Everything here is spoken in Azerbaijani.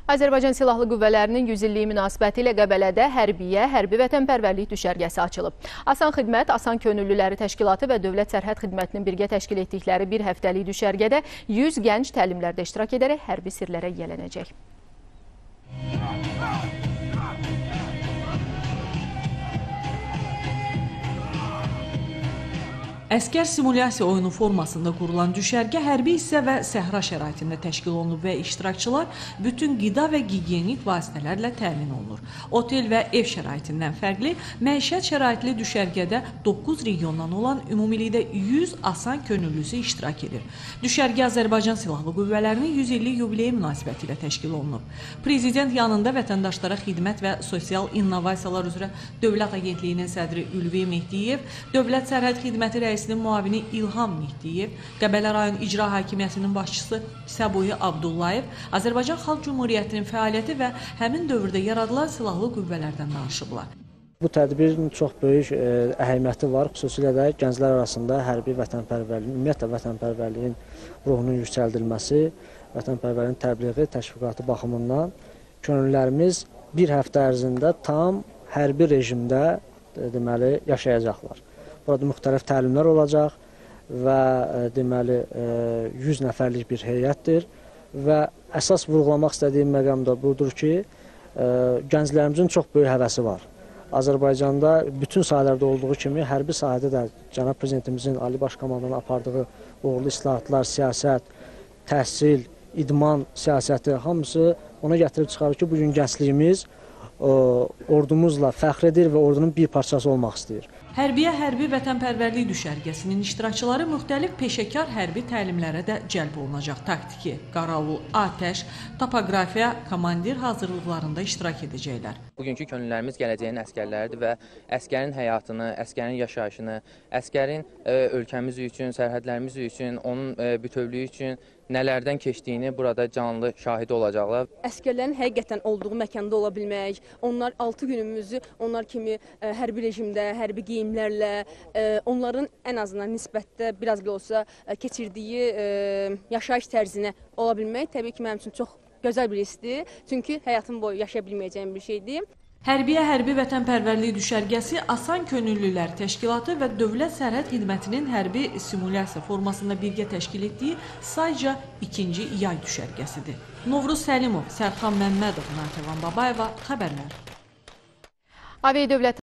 Azərbaycan Silahlı Qüvvələrinin 100 illiyi münasibəti ilə Qəbələdə hərbiyə, hərbi vətənpərvərlik düşərgəsi açılıb. Asan Xidmət, Asan Könüllüləri Təşkilatı və Dövlət Sərhəd Xidmətinin birgə təşkil etdikləri bir həftəlik düşərgədə 100 gənc təlimlərdə iştirak edərək hərbi sirlərə yiyələnəcək. Əskər simulyasiya oyunu formasında qurulan düşərgə hərbi hissə və səhra şəraitində təşkil olunub və iştirakçılar bütün qida və gigiyenik vasitələrlə təmin olunur. Otel və ev şəraitindən fərqli, məişət şəraitli düşərgədə 9 regiondan olan ümumilikdə 100 asan könüllüsü iştirak edir. Düşərgə Azərbaycan Silahlı Qüvvələrinin 100 illik yubileyi münasibəti ilə təşkil olunub. Prezident yanında vətəndaşlara xidmət və sosial innovasiyalar üzrə Dövlət Agentliyinin sədri Ülvi Mehdiyev, Dövlət Sərhəd Xidməti rəisinin müavini İlham Mehdiyev, Qəbələ rayon icra hakimiyyətinin başçısı Səbuhi Abdullayev, Azərbaycan Xalq Cümhuriyyətinin fəaliyyəti və həmin dövrdə yaradılan silahlı qüvvələrdən danışıblar. Bu tədbirin çox böyük əhəmiyyəti var, xüsusilə də gənclər arasında hərbi vətənpərvərliyin, ümumiyyətlə vətənpərvərliyin ruhunun yüksəldilməsi, vətənpərvərliyin təbliği, təşviqatı baxımından könüllərimiz bir həftə ərzində tam hərbi rejimdə deməli yaşayacaqlar. Burada müxtəlif təlimlər olacaq və deməli 100 nəfərlik bir heyətdir və əsas vurğulamaq istədiyim məqam da budur ki, gənclərimizin çox böyük həvəsi var. Azərbaycanda bütün sahələrdə olduğu kimi hərbi sahədə də Cənab Prezidentimizin Ali Baş Komandanın apardığı uğurlu islahatlar, siyasət, təhsil, idman siyasəti hamısı ona gətirib çıxarır ki, bugün gəncliyimiz ordumuzla fəxr edir və ordunun bir parçası olmaq istəyir. Hərbiyə hərbi vətənpərvərlik düşərgəsinin iştirakçıları müxtəlif peşəkar hərbi təlimlərə də cəlb olunacaq. Taktiki, qaravul, atəş, topoqrafiya, komandir hazırlıqlarında iştirak edəcəklər. Bugünkü könüllərimiz gələcəyin əskərləridir və əskərin həyatını, əskərin yaşayışını, əskərin ölkəmiz üçün, sərhədlərimiz üçün, onun bütövlüyü üçün nələrdən keçdiyini burada canlı şahidi olacaqlar. Əskərlərin həqiqətən olduğu məkanda ola bilmək, onlar 6 günümüzü onlar kimi hərbi rejimdə, hərbi geyimlərlə, onların ən azından nisbətdə biraz da olsa keçirdiyi yaşayış tərzinə ola bilmək təbii ki, mənim üçün çox gözəl bir hissdir. Çünki həyatım boyu yaşaya bilməyəcəyim bir şeydir. Hərbiyə hərbi vətənpərvərlik düşərgəsi Asan Könüllülər Təşkilatı və Dövlət Sərhəd Xidmətinin hərbi simulyasiya formasında birgə təşkil etdiyi sayca ikinci yay düşərgəsidir. Novruz Səlimov, Sərxan Məmmədov, Natəvan Babayeva, xəbərlər. Aviadövlət